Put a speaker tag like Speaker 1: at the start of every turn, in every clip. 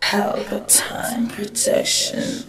Speaker 1: Pelpa time protection.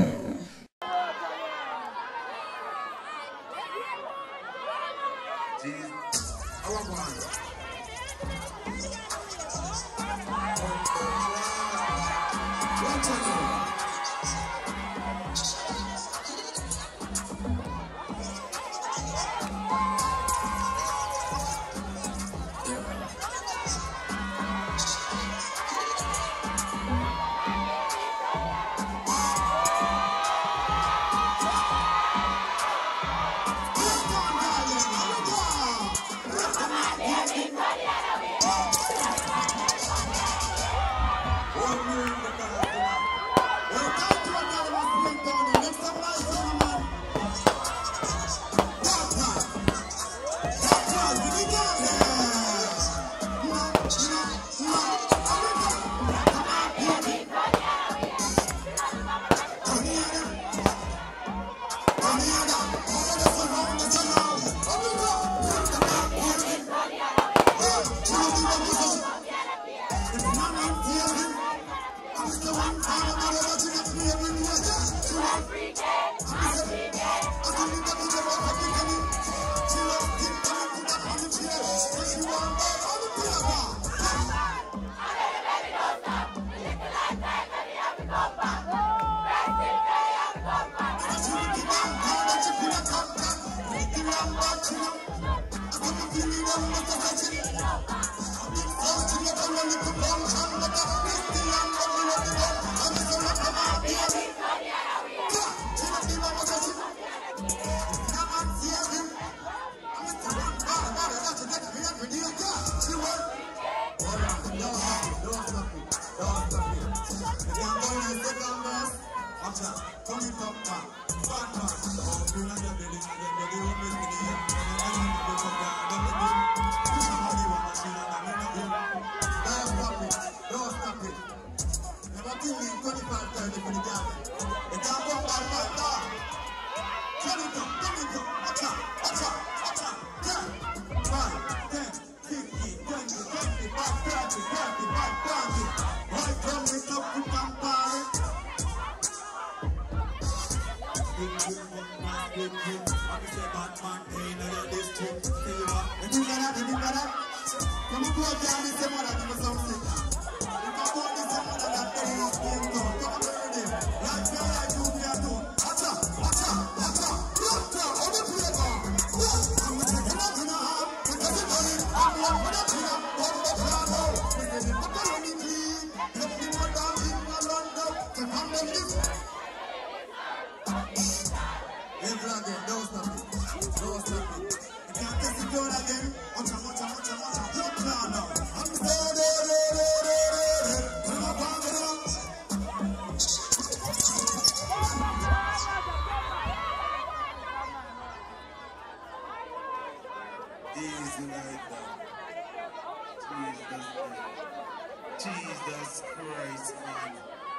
Speaker 2: Jesus Christ, man.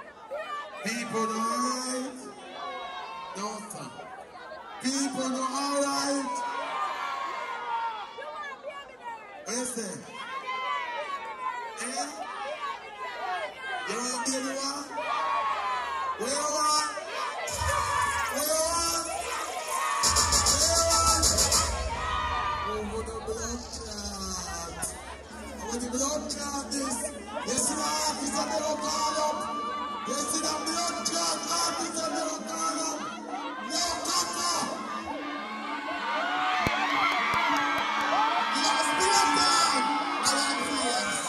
Speaker 2: People know alright? Don't stop. People know alright? What you say? Eh? You want to give me one? Where you want? Where you want? Where you want? Over the blood clot. Over the blood clot this. You see the officer they don't call up. You see the blood clot officer they don't call up. No KAKA. You have a spin of time. I like this.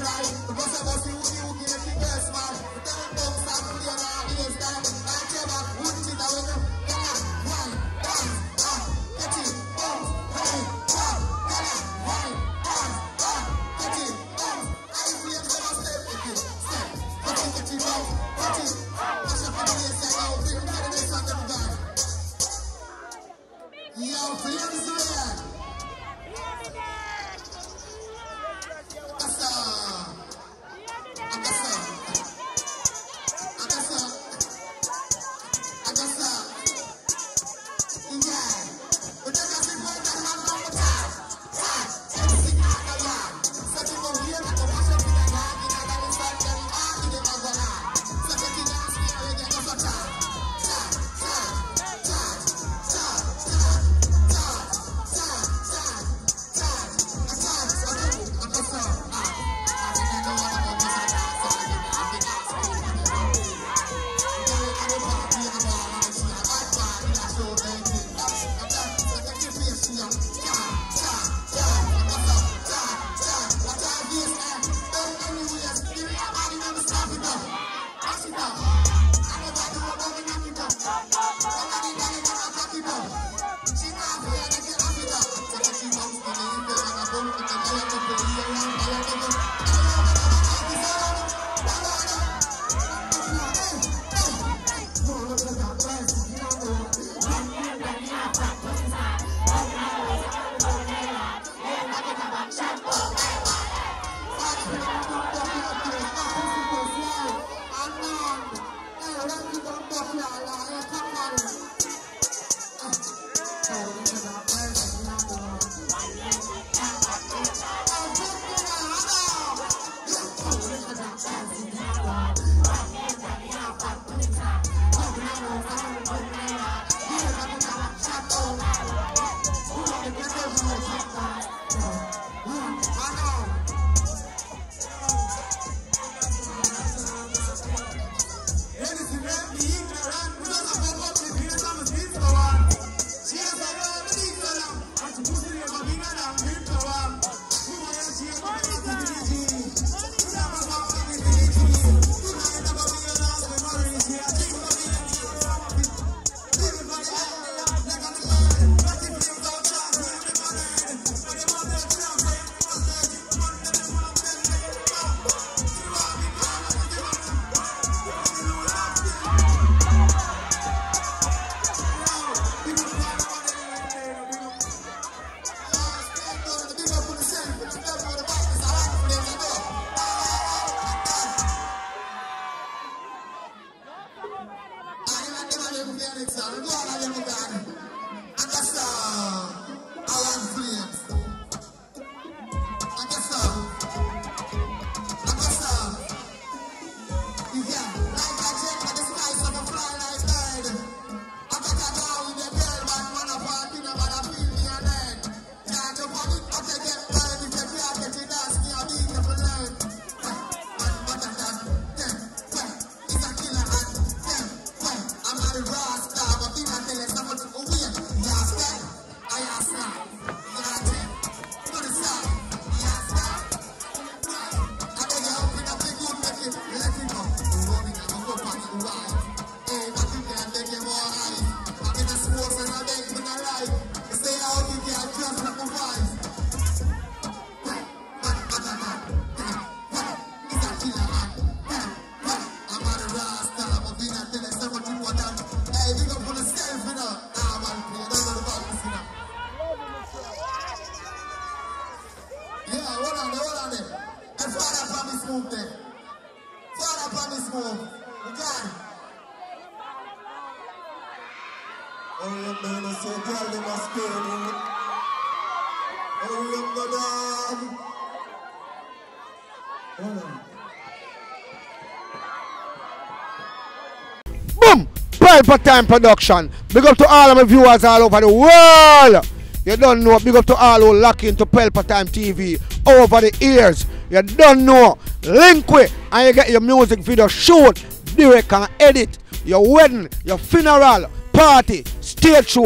Speaker 3: Boom! Pelpa Time Production. Big up to all of my viewers all over the world. You don't know. Big up to all who lock into Pelpa Time TV over the years. You don't know. Link with and you get your music video shoot, direct and edit. Your wedding, your funeral, party, stage show,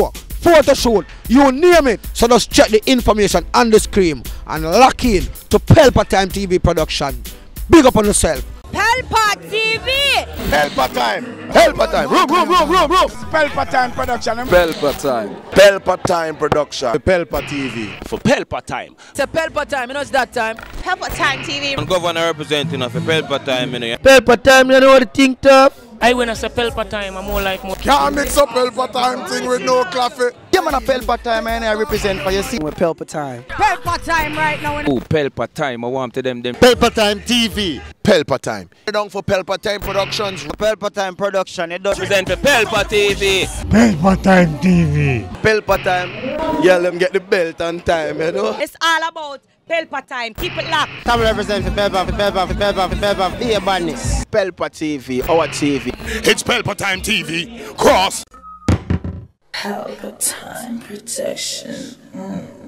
Speaker 3: photo shoot, you name it. So just check the information on the screen and lock in to Pelpa Time TV production. Big up on yourself.
Speaker 4: Pelpa TV!
Speaker 3: Pelpa Time. Pelpa Time. Room.
Speaker 5: Pelpa Time production.
Speaker 6: Pelpa Time.
Speaker 5: Pelpa Time production.
Speaker 6: Pelpa TV.
Speaker 7: For Pelpa Time.
Speaker 4: It's a Pelpa Time, you know it's that time.
Speaker 8: Pelpa Time TV.
Speaker 7: I'm governor representing of Pelpa Time, you know.
Speaker 9: Pelpa Time, you know what the thing tough?
Speaker 10: I when I say Pelpa Time, I'm more like more.
Speaker 5: Can't mix up Pelpa Time thing with no coffee.
Speaker 9: Yeah, man, a Pelpa Time, and I represent for you. See, with Pelpa Time.
Speaker 4: Pelpa Time right now.
Speaker 6: Oh, Pelpa Time, I want to them.
Speaker 9: Pelpa Time TV.
Speaker 5: Pelpa Time. Down for Pelpa Time Productions.
Speaker 9: Pelpa Time production. It does
Speaker 7: Represent for Pelpa TV.
Speaker 9: Pelpa Time TV.
Speaker 5: Pelpa Time. Yeah, let them get the belt on time, you know.
Speaker 4: It's all about Pelpa Time. Keep it locked.
Speaker 9: Time represent for Pelpa. Be a badness.
Speaker 5: Pelpa TV, our TV.
Speaker 2: It's Pelpa Time TV. Cross.
Speaker 1: Pelpa Time protection.